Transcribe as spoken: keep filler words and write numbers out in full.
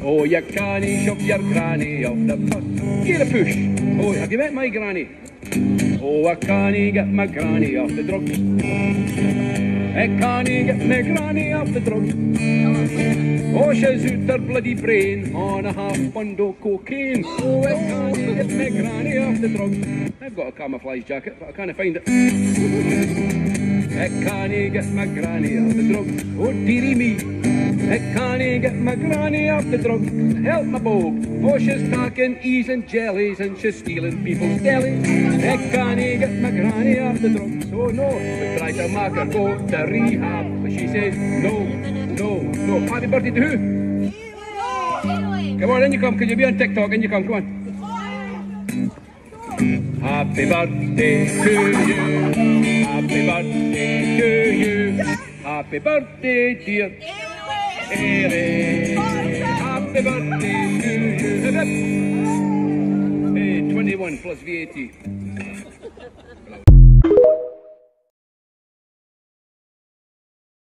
Oh, you cannae shove your granny off the bus. Give it a push. Oh, have you met my granny? Oh, I cannae get my granny off the drugs. I cannae get my granny off the drugs. Oh, she's out her bloody brain on a half bundle cocaine. Oh, I cannae get my granny off the drugs. I've got a camouflage jacket, but I can't find it. I cannae get my granny off the drugs. Oh, dearie me. I cannae get my granny off the drugs. Help my bob. Oh, she's talking ease and jellies and she's stealing people's delis. I cannae get my granny off the drugs. Oh no, we tried to make her go to rehab, but she said no, no, no. Happy birthday to who? Come on, in you come. Can you be on TikTok? In you come, come on. Happy birthday to you. Happy birthday to you. Happy birthday, dear. Hey, happy birthday to you. Hey, twenty-one plus V A T.